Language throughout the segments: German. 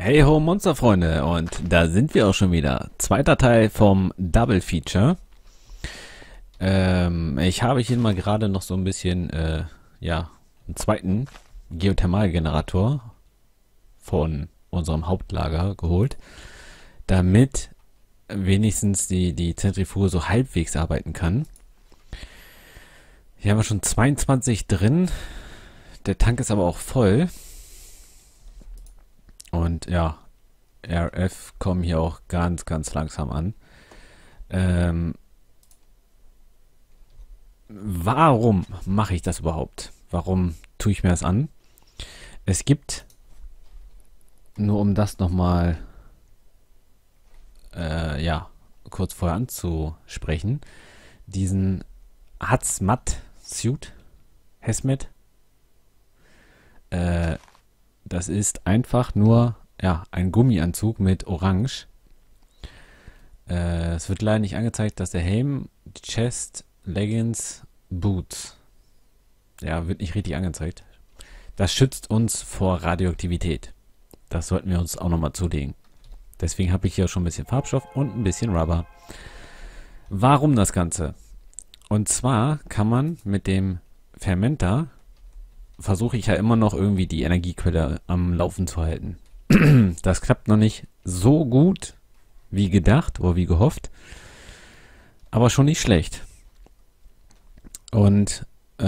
Hey ho Monsterfreunde, und da sind wir auch schon wieder. Zweiter Teil vom Double Feature. Ich habe hier mal gerade noch so ein bisschen, einen zweiten Geothermalgenerator von unserem Hauptlager geholt, damit wenigstens die Zentrifuge so halbwegs arbeiten kann. Hier haben wir schon 22 drin. Der Tank ist aber auch voll. Und ja, RF kommen hier auch ganz, ganz langsam an. Ähm, Warum mache ich das überhaupt? Warum tue ich mir das an? Es gibt, nur um das nochmal, kurz vorher anzusprechen, diesen Hazmat-Suit, Hazmat. Das ist einfach nur, ein Gummianzug mit Orange. Es wird leider nicht angezeigt, dass der Helm, die Chest, Leggings, Boots. Ja, wird nicht richtig angezeigt. Das schützt uns vor Radioaktivität. Das sollten wir uns auch nochmal zulegen. Deswegen habe ich hier schon ein bisschen Farbstoff und ein bisschen Rubber. Warum das Ganze? Und zwar kann man mit dem Fermenter, versuche ich ja immer noch irgendwie die Energiequelle am Laufen zu halten. Das klappt noch nicht so gut wie gedacht oder wie gehofft, aber schon nicht schlecht. Und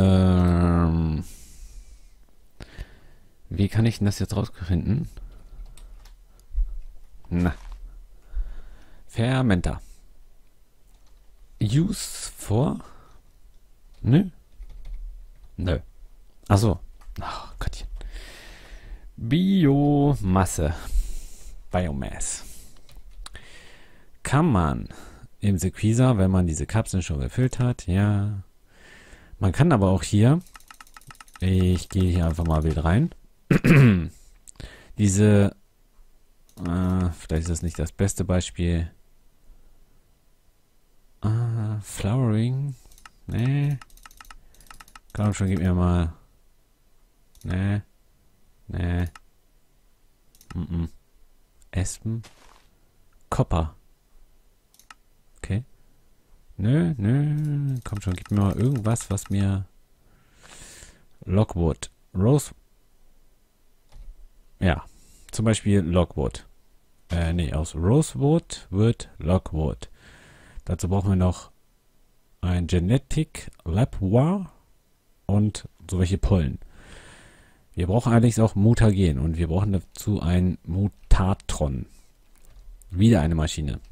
wie kann ich denn das jetzt rausfinden? Na, Fermenter. Use for? Nö. Nö. Achso. Ach Gottchen. Biomasse. Biomass. Kann man im Sequeezer, wenn man diese Kapseln schon gefüllt hat, ja. Man kann aber auch hier, ich gehe hier einfach mal wild rein, diese, vielleicht ist das nicht das beste Beispiel, Flowering, nee, komm schon, gib mir mal, nee, Espen, Copper, okay, nö, komm schon, gib mir mal irgendwas, was mir, Lockwood, Rose, ja, zum Beispiel Lockwood. Aus Rosewood wird Lockwood. Dazu brauchen wir noch ein Genetic Labour und so welche Pollen. Wir brauchen allerdings auch Mutagen und wir brauchen dazu ein Mutatron. Wieder eine Maschine.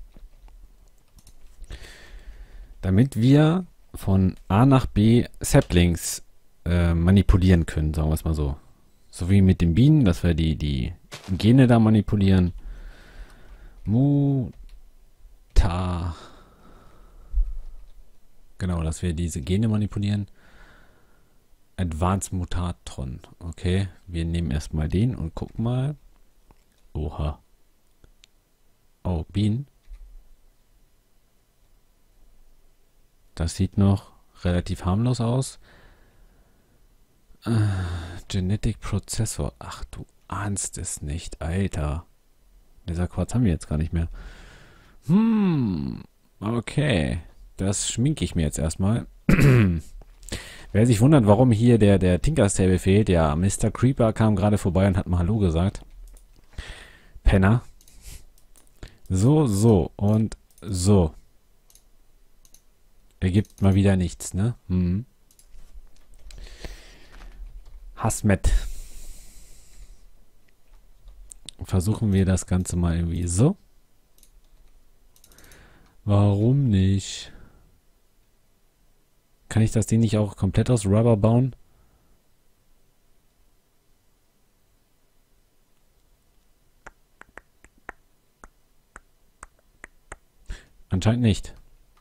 Damit wir von A nach B Saplings manipulieren können, sagen wir es mal so. So wie mit den Bienen, dass wir die Gene da manipulieren. Genau, dass wir diese Gene manipulieren. Advanced Mutatron. Okay, wir nehmen erstmal den und gucken mal. Oha. Oh, Bienen. Das sieht noch relativ harmlos aus. Genetic Prozessor. Ach, du ahnst es nicht, Alter. Dieser Quarz haben wir jetzt gar nicht mehr. Okay. Das schminke ich mir jetzt erstmal. Wer sich wundert, warum hier der Tinker's Table fehlt, ja, Mr. Creeper kam gerade vorbei und hat mal Hallo gesagt. Penner. So und so. Ergibt mal wieder nichts, ne? Hasmet. Versuchen wir das Ganze mal irgendwie so. Warum nicht? Kann ich das Ding nicht auch komplett aus Rubber bauen? Anscheinend nicht.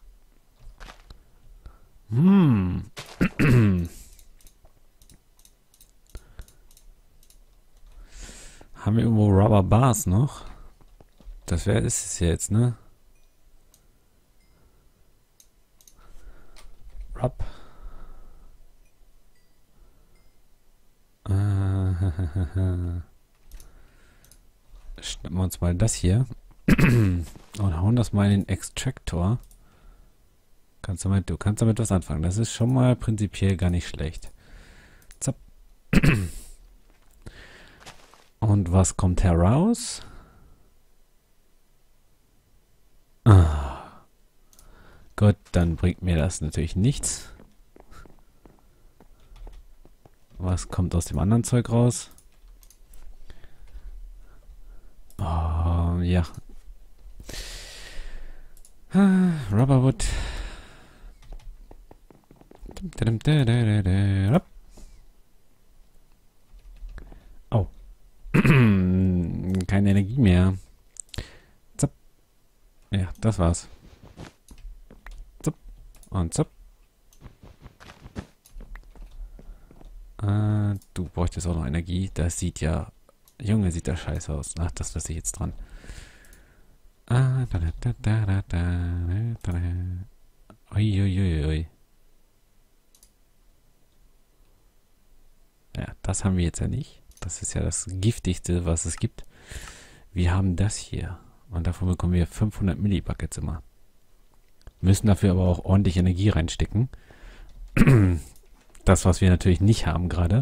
Haben wir irgendwo Rubber Bars noch? Das wäre es jetzt, ne? Rub. schnappen wir uns mal das hier und hauen das mal in den Extractor. Du kannst damit was anfangen. Das ist schon mal prinzipiell gar nicht schlecht. Zapp. Und was kommt heraus? Ah. Gut, dann bringt mir das natürlich nichts. Was kommt aus dem anderen Zeug raus? Oh, ja. Rubberwood. Oh. Keine Energie mehr. Zapp. Ja, das war's. Zapp. Und zapp. Du bräuchtest auch noch Energie. Das sieht ja... Junge, sieht das scheiße aus. Ach, das lasse ich jetzt dran. Uiuiui. Ja, das haben wir jetzt ja nicht. Das ist ja das Giftigste, was es gibt. Wir haben das hier. Und davon bekommen wir 500 Millibuckets immer. Müssen dafür aber auch ordentlich Energie reinstecken. Das, was wir natürlich nicht haben gerade.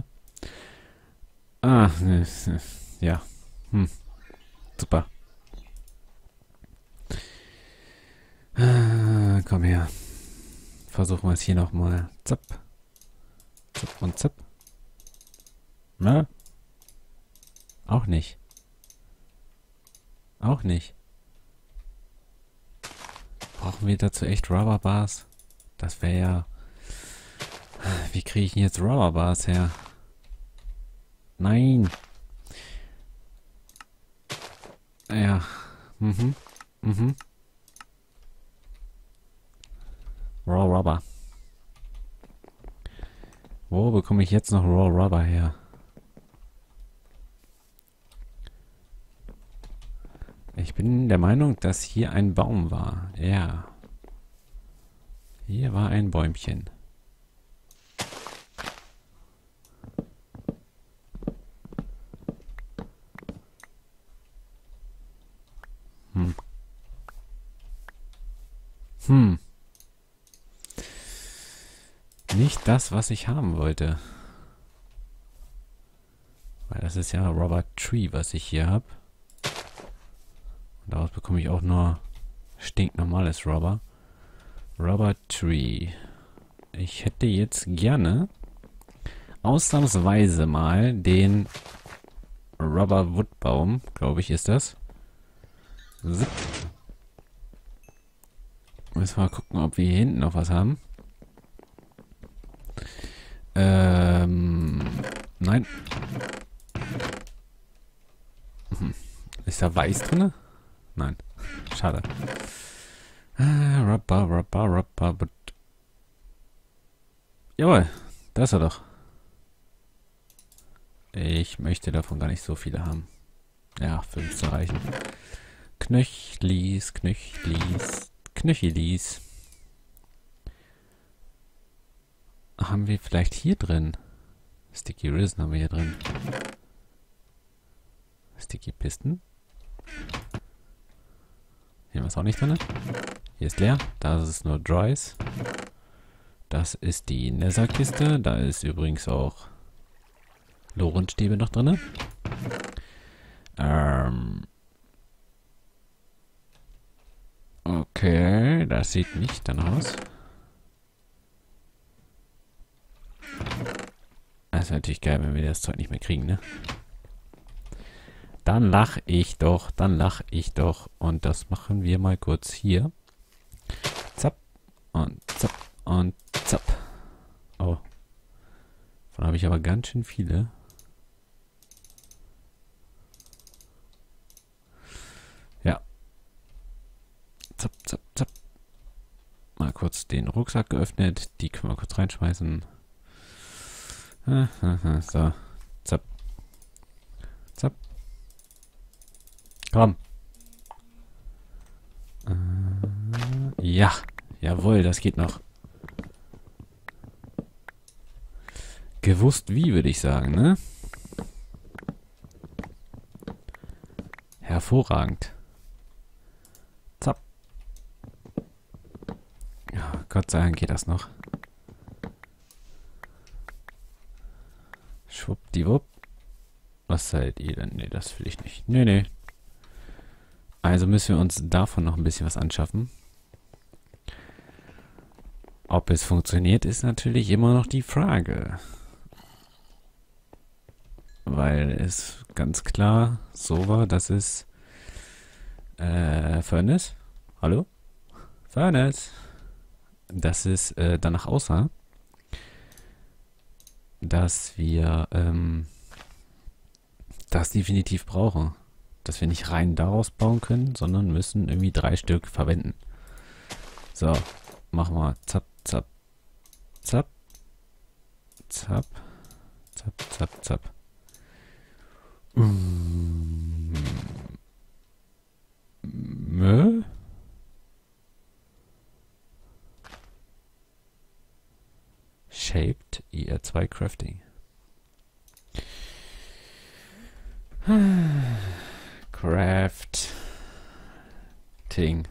Ja. Super. Komm her. Versuchen wir es hier nochmal. Zapp. Zapp und zapp. Na? Auch nicht. Auch nicht. Brauchen wir dazu echt Rubberbars? Das wäre ja... Wie kriege ich denn jetzt Rubberbars her? Nein. Ja. Raw Rubber. Wo bekomme ich jetzt noch Raw Rubber her? Ich bin der Meinung, dass hier ein Baum war. Ja. Hier war ein Bäumchen. Nicht das, was ich haben wollte. Weil das ist ja Rubber Tree, was ich hier habe. Und daraus bekomme ich auch nur stinknormales Rubber. Rubber Tree. Ich hätte jetzt gerne ausnahmsweise mal den Rubber Wood Baum, glaube ich, ist das. Zip. Müssen wir mal gucken, ob wir hier hinten noch was haben. Nein. Ist da Weiß drin? Nein. Schade. Rubber. Jawohl. Da ist er doch. Ich möchte davon gar nicht so viele haben. Ja, 5 zu reichen. Knöchlis. Haben wir vielleicht hier drin? Sticky Risen haben wir hier drin. Sticky Pisten. Hier ist auch nicht drin. Hier ist leer. Da ist es nur Dries. Das ist die Nether-Kiste. Da ist übrigens auch Lorenstäbe noch drin. Okay, das sieht nicht danach aus. Das ist natürlich geil, wenn wir das Zeug nicht mehr kriegen, ne? Dann lach ich doch. Und das machen wir mal kurz hier. Zapp. Und zapp. Und zapp. Oh. Davon habe ich aber ganz schön viele. Ja. Zapp. Mal kurz den Rucksack geöffnet. Die können wir kurz reinschmeißen. So. Zapp. Komm. Ja. Jawohl, das geht noch. Gewusst wie, würde ich sagen, ne? Hervorragend. Zapp. Ja, Gott sei Dank geht das noch. Schwuppdiwupp. Was seid ihr denn? Nee, das will ich nicht. Nee, nee. Also müssen wir uns davon noch ein bisschen was anschaffen. Ob es funktioniert, ist natürlich immer noch die Frage. Weil es ganz klar so war, dass es Furnace? Hallo? Furnace? Dass es danach aussah, dass wir das definitiv brauchen. Dass wir nicht rein daraus bauen können, sondern müssen irgendwie 3 Stück verwenden. So, machen wir zapp, zapp, zapp, zapp, zapp, zapp, zapp. Mö? Shaped IR2 Crafting. Crafting.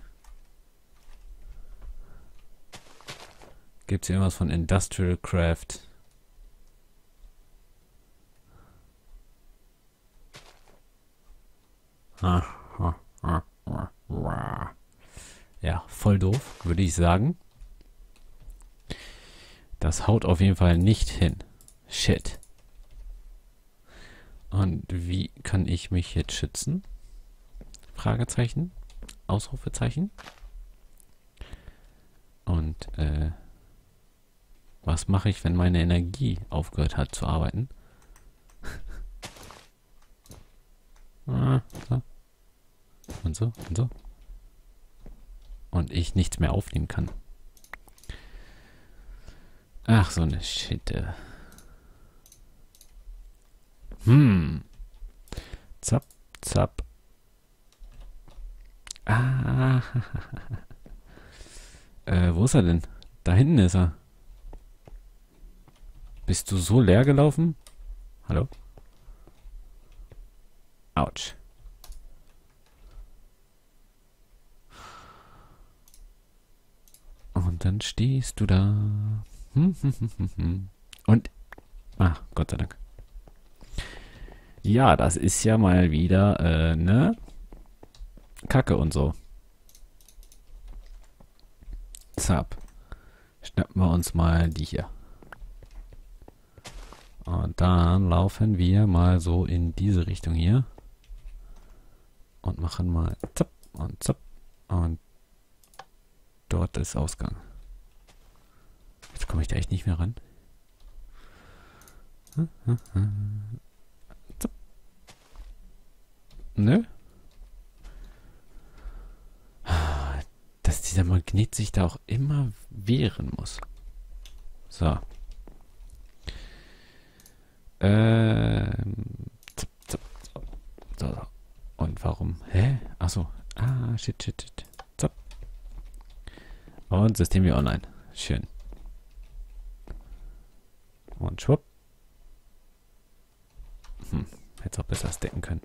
Gibt es irgendwas von Industrial Craft? Ja, voll doof, würde ich sagen. Das haut auf jeden Fall nicht hin. Shit. Und wie kann ich mich jetzt schützen? Fragezeichen. Ausrufezeichen. Und was mache ich, wenn meine Energie aufgehört hat zu arbeiten? So. Und so, und so. Und ich nichts mehr aufnehmen kann. Ach, so eine Schitte. Zapp, zapp. Ah. Wo ist er denn? Da hinten ist er. Bist du so leer gelaufen? Hallo? Autsch. Und dann stehst du da. Und. Ah, Gott sei Dank. Ja, das ist ja mal wieder, ne? Kacke und so. Zapp. Schnappen wir uns mal die hier. Und dann laufen wir mal so in diese Richtung hier. Und machen mal zapp und zapp. Und dort ist Ausgang. Jetzt komme ich da echt nicht mehr ran. Zapp. Nö. Dass dieser Magnet sich da auch immer wehren muss. So. Zapp, zapp, zapp. So. Und warum? Hä? Achso. Ah, shit, shit, shit. Zapp. Und System wie online. Schön. Und schwupp. Hätte auch besser stacken können.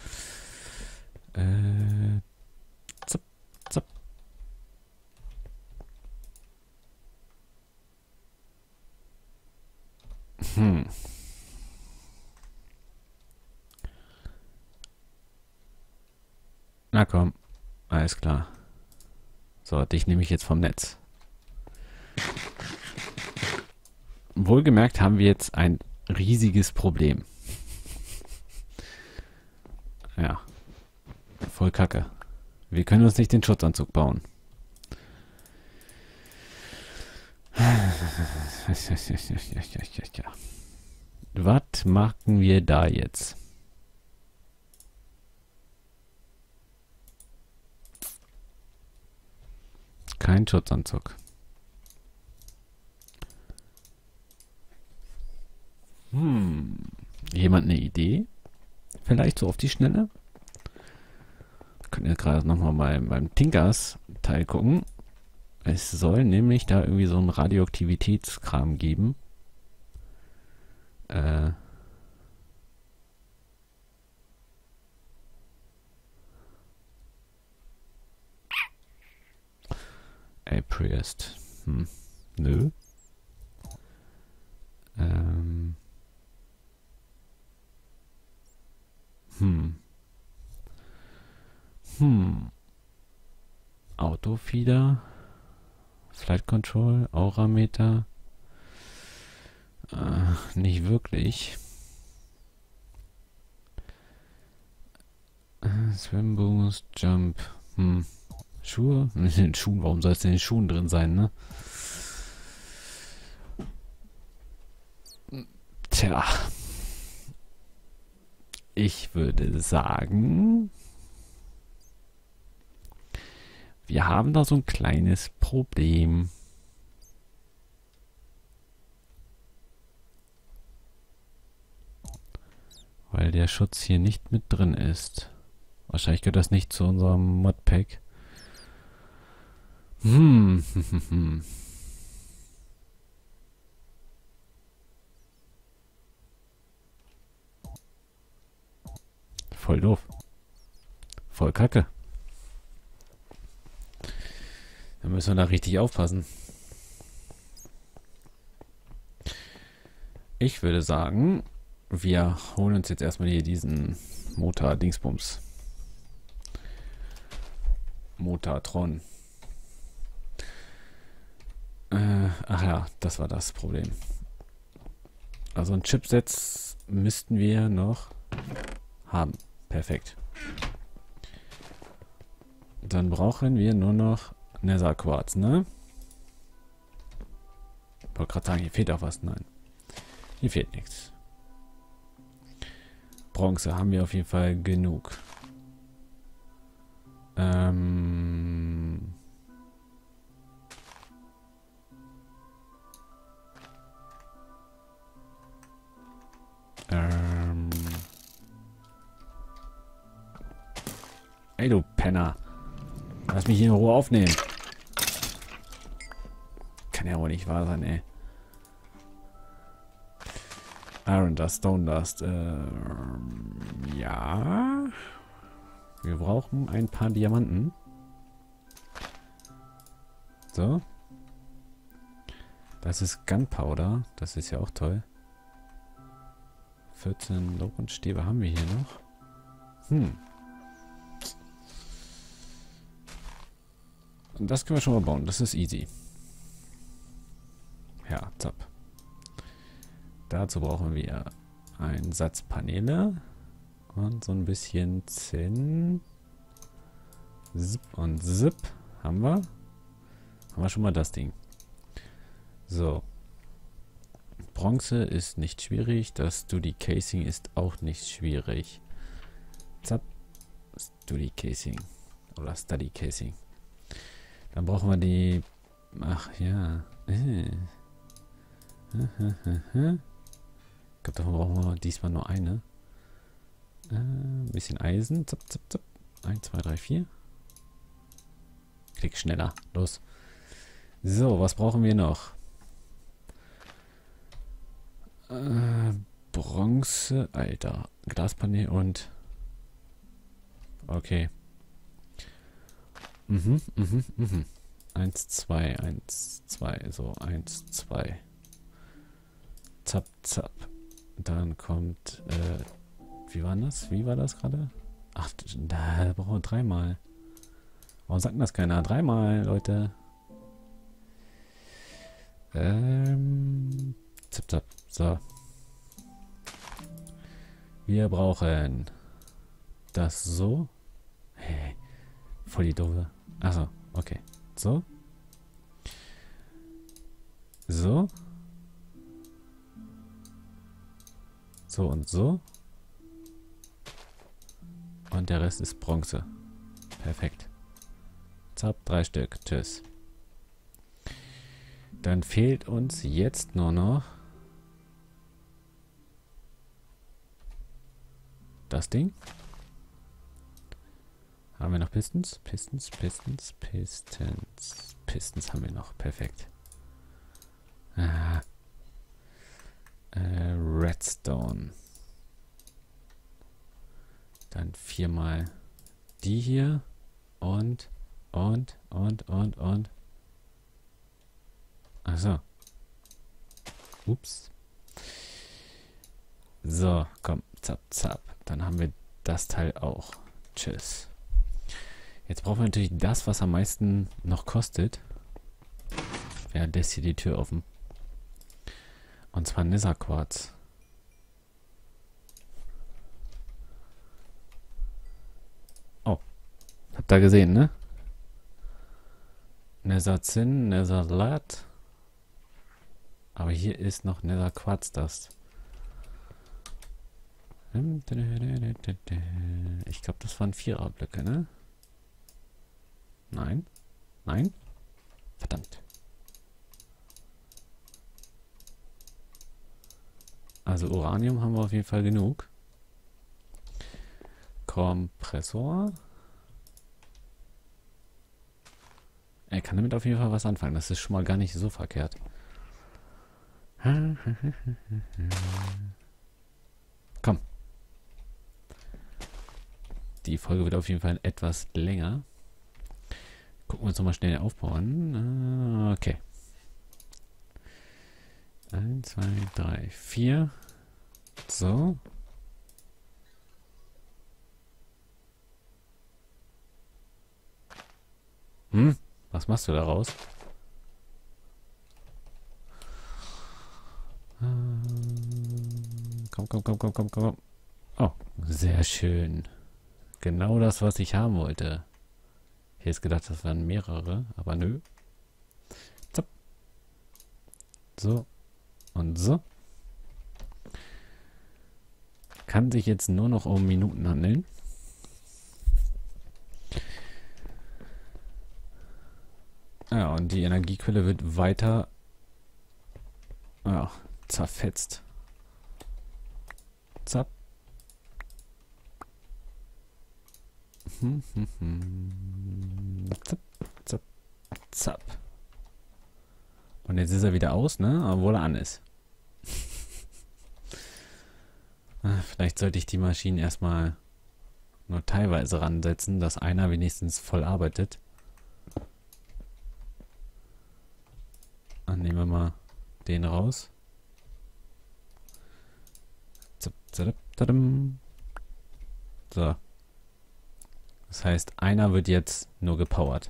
Zapp, zapp. Na komm. Alles klar. So, dich nehme ich jetzt vom Netz. Wohlgemerkt haben wir jetzt ein riesiges Problem. Ja. Voll Kacke. Wir können uns nicht den Schutzanzug bauen. Was machen wir da jetzt? Kein Schutzanzug. Jemand eine Idee? Vielleicht so auf die Schnelle? Können wir gerade nochmal beim Tinkers-Teil gucken. Es soll nämlich da irgendwie so einen Radioaktivitätskram geben. Trieste. Nö. Ähm. Hm. Autofeeder. Flight Control. Aurameter. Nicht wirklich. Swim Boost. Jump. Schuhe? In den Schuhen. Warum soll es in den Schuhen drin sein, ne? Tja. Ich würde sagen, wir haben da so ein kleines Problem. Weil der Schutz hier nicht mit drin ist. Wahrscheinlich gehört das nicht zu unserem Modpack. Voll doof. Voll kacke. Da müssen wir da richtig aufpassen. Ich würde sagen, wir holen uns jetzt erstmal hier diesen Motor-Dingsbums. Motortron. Ach ja, das war das Problem. Also ein Chipset müssten wir noch haben. Perfekt. Dann brauchen wir nur noch Nether Quartz, ne? Ich wollte gerade sagen, hier fehlt auch was. Nein. Hier fehlt nichts. Bronze haben wir auf jeden Fall genug. Ey, du Penner. Lass mich hier in Ruhe aufnehmen. Kann ja wohl nicht wahr sein, ey. Iron Dust, Stone Dust. Ja. Wir brauchen ein paar Diamanten. So. Das ist Gunpowder. Das ist ja auch toll. 14 Low-und-Stäbe haben wir hier noch. Und das können wir schon mal bauen. Das ist easy. Ja, zapp. Dazu brauchen wir einen Satz Paneele und so ein bisschen Zinn. Zip und Zip haben wir. Haben wir schon mal das Ding. So. Bronze ist nicht schwierig. Das Study Casing ist auch nicht schwierig. Zapp. Study Casing. Oder Study Casing. Dann brauchen wir die... Ach ja. Ich glaube, davon brauchen wir diesmal nur eine. Ein bisschen Eisen. Zap, zap, zap. 1, 2, 3, 4. Klick schneller. Los. So, was brauchen wir noch? Bronze. Alter. Glaspanel und... Okay. 1, 2, 1, 2. So, 1, 2. Zap, zap. Dann kommt, wie war das? Wie war das gerade? Ach, da brauchen wir dreimal. Warum sagt denn das keiner? Dreimal, Leute. Zap, zap. So. Wir brauchen das so. Hey, voll die doofe. Achso, okay. So. So. So und so. Und der Rest ist Bronze. Perfekt. Zap, 3 Stück. Tschüss. Dann fehlt uns jetzt nur noch das Ding. Haben wir noch Pistons? Pistons, Pistons, Pistons. Pistons haben wir noch. Perfekt. Redstone. Dann 4-mal die hier. Und. Also. Ups. So, komm. Zap, zap. Dann haben wir das Teil auch. Tschüss. Jetzt brauchen wir natürlich das, was am meisten noch kostet. Ja, lässt hier die Tür offen. Und zwar Netherquarz. Oh. Habt ihr gesehen, ne? Netherzinn, Netherlat. Aber hier ist noch Netherquarzdust. Ich glaube, das waren Viererblöcke, ne? Nein. Nein? Verdammt. Also Uranium haben wir auf jeden Fall genug. Kompressor. Er kann damit auf jeden Fall was anfangen. Das ist schon mal gar nicht so verkehrt. Komm. Die Folge wird auf jeden Fall etwas länger. Gucken wir uns nochmal schnell den Aufbau an. Okay. 1, 2, 3, 4. So. Was machst du daraus? Komm, komm, komm, komm, komm, komm. Oh, sehr schön. Genau das, was ich haben wollte. Ich hätte gedacht, das wären mehrere, aber nö. Zapp. So. Und so. Kann sich jetzt nur noch um Minuten handeln. Ja, und die Energiequelle wird weiter zerfetzt. Zapp. Zapp, zapp, zapp. Und jetzt ist er wieder aus, ne? Obwohl er an ist. Vielleicht sollte ich die Maschinen erstmal nur teilweise ransetzen, dass einer wenigstens voll arbeitet. Dann nehmen wir mal den raus. Zap, zap, tadam. So. Das heißt, einer wird jetzt nur gepowert.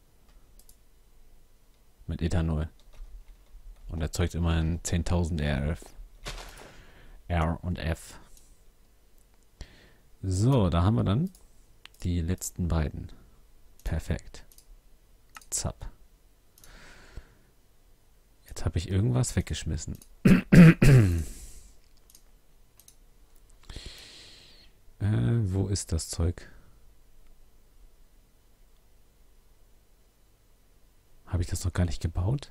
Mit Ethanol. Und erzeugt immerhin 10.000 RF. R und F. So, da haben wir dann die letzten beiden. Perfekt. Zapp. Jetzt habe ich irgendwas weggeschmissen. Wo ist das Zeug? Habe ich das noch gar nicht gebaut?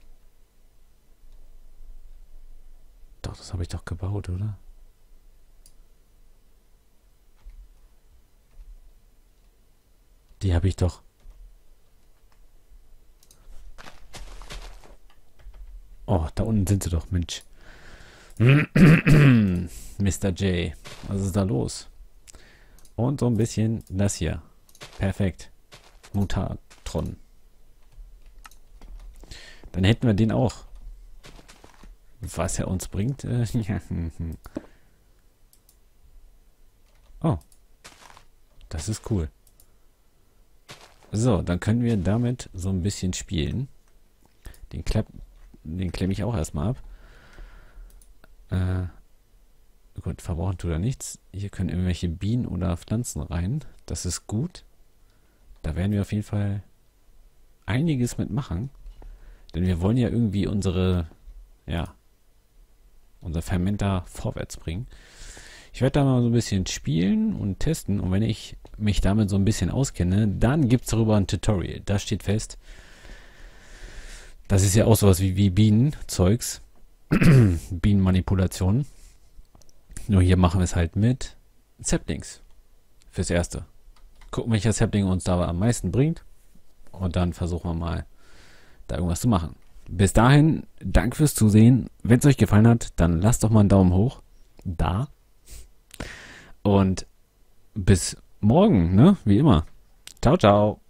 Doch, das habe ich doch gebaut, oder? Die habe ich doch. Oh, da unten sind sie doch, Mensch. Mr. J. Was ist da los? Und so ein bisschen das hier. Perfekt. Mutatron. Dann hätten wir den auch. Was er uns bringt. Oh. Das ist cool. So, dann können wir damit so ein bisschen spielen. Den klemme ich auch erstmal ab. Gut, verbrauchen tut er nichts. Hier können irgendwelche Bienen oder Pflanzen rein. Das ist gut. Da werden wir auf jeden Fall einiges mitmachen. Denn wir wollen ja irgendwie unser Fermenter vorwärts bringen. Ich werde da mal so ein bisschen spielen und testen. Und wenn ich mich damit so ein bisschen auskenne, dann gibt es darüber ein Tutorial. Das steht fest. Das ist ja auch sowas wie Bienenzeugs. Bienenmanipulation. Nur hier machen wir es halt mit Saplings. Fürs Erste. Gucken, welcher Sapling uns da am meisten bringt. Und dann versuchen wir mal, da irgendwas zu machen. Bis dahin, danke fürs Zusehen. Wenn es euch gefallen hat, dann lasst doch mal einen Daumen hoch. Da. Und bis morgen, ne? Wie immer. Ciao, ciao.